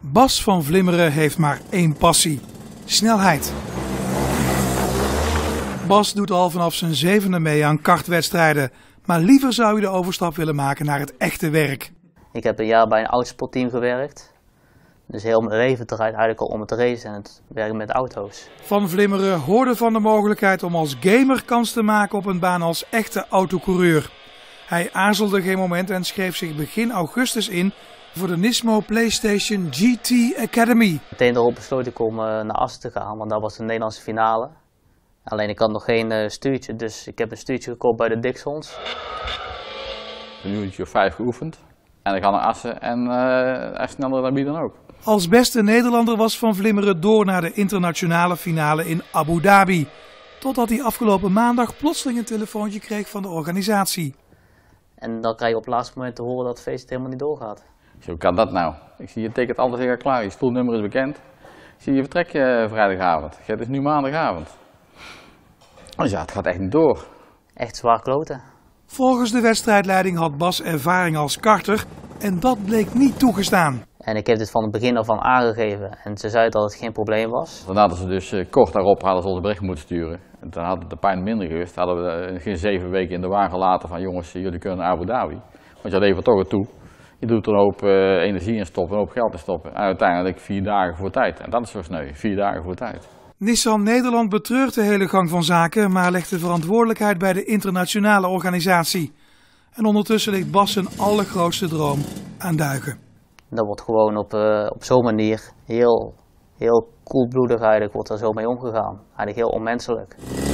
Bas van Vlimmeren heeft maar één passie: snelheid. Bas doet al vanaf zijn 7e mee aan kartwedstrijden, maar liever zou hij de overstap willen maken naar het echte werk. Ik heb een jaar bij een autosportteam gewerkt. Dus heel mijn leven draait eigenlijk al om het racen en het werken met auto's. Van Vlimmeren hoorde van de mogelijkheid om als gamer kans te maken op een baan als echte autocoureur. Hij aarzelde geen moment en schreef zich begin augustus in voor de Nismo PlayStation GT Academy. Meteen erop besloot ik om naar Assen te gaan, want dat was de Nederlandse finale. Alleen ik had nog geen stuurtje, dus ik heb een stuurtje gekocht bij de Dixons. Een uurtje of 5 geoefend en ik ga naar Assen en sneller dan wie dan ook. Als beste Nederlander was Van Vlimmeren door naar de internationale finale in Abu Dhabi. Totdat hij afgelopen maandag plotseling een telefoontje kreeg van de organisatie. En dan krijg je op het laatste moment te horen dat het feest helemaal niet doorgaat. Hoe kan dat nou? Ik zie je ticket alles weer klaar, je stoelnummer is bekend. Ik zie je vertrek vrijdagavond. Het is nu maandagavond. Dus ja, het gaat echt niet door. Echt zwaar kloten. Volgens de wedstrijdleiding had Bas ervaring als karter en dat bleek niet toegestaan. En ik heb dit van het begin af aan aangegeven en ze zei dat het geen probleem was. Dan hadden ze dus kort daarop hadden ze ons bericht moeten sturen. En dan had de pijn minder geweest. Dan hadden we geen 7 weken in de wagen laten van jongens, jullie kunnen naar Abu Dhabi. Want je levert toch het toe. Je doet er een hoop energie in stoppen, een hoop geld in stoppen. En uiteindelijk 4 dagen voor tijd. En dat is zo sneu, 4 dagen voor tijd. Nissan Nederland betreurt de hele gang van zaken, maar legt de verantwoordelijkheid bij de internationale organisatie. En ondertussen ligt Bas zijn allergrootste droom aan duigen. Dat wordt gewoon op zo'n manier heel koelbloedig eigenlijk wordt er zo mee omgegaan. Eigenlijk heel onmenselijk.